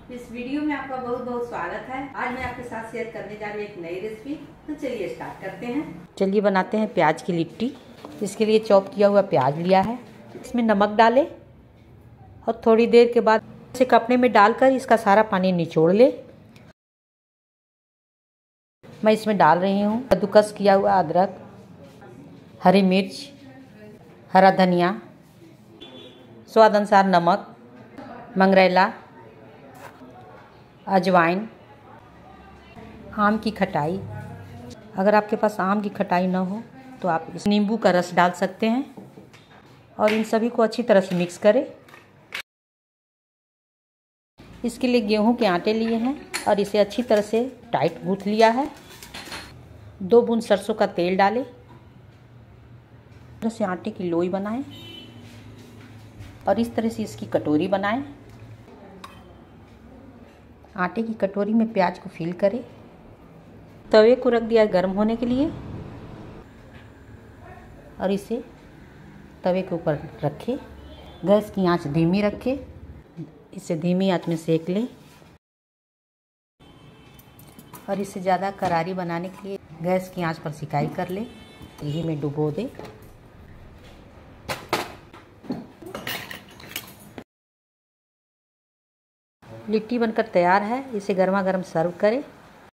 इस वीडियो में आपका बहुत बहुत स्वागत है। आज मैं आपके साथ शेयर करने जा रही हूँ एक नई रेसिपी। तो चलिए स्टार्ट करते हैं। चलिए बनाते हैं प्याज की लिट्टी। इसके लिए चॉप किया हुआ प्याज लिया है, इसमें नमक डालें और थोड़ी देर के बाद इसे कपड़े में डालकर इसका सारा पानी निचोड़ ले। मैं इसमें डाल रही हूँ कद्दूकस किया हुआ अदरक, हरी मिर्च, हरा धनिया, स्वाद अनुसार नमक, मंगरेला, अजवाइन, आम की खटाई। अगर आपके पास आम की खटाई ना हो तो आप इस नींबू का रस डाल सकते हैं और इन सभी को अच्छी तरह से मिक्स करें। इसके लिए गेहूं के आटे लिए हैं और इसे अच्छी तरह से टाइट गूंथ लिया है। 2 बूंद सरसों का तेल डालें, से आटे की लोई बनाएं और इस तरह से इसकी कटोरी बनाएं। आटे की कटोरी में प्याज को फिल करें। तवे को रख दिया गर्म होने के लिए और इसे तवे के ऊपर रखें। गैस की आंच धीमी रखें, इसे धीमी आंच में सेक लें और इसे ज़्यादा करारी बनाने के लिए गैस की आंच पर सिकाई कर लें। घी में डुबो दें। लिट्टी बनकर तैयार है, इसे गर्मा गर्म सर्व करें।